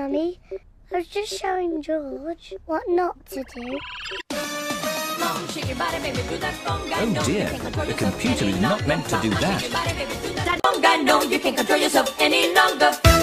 Mummy. I was just showing George what not to do. Oh dear, the computer is not meant to do that. No, you can't control yourself any longer.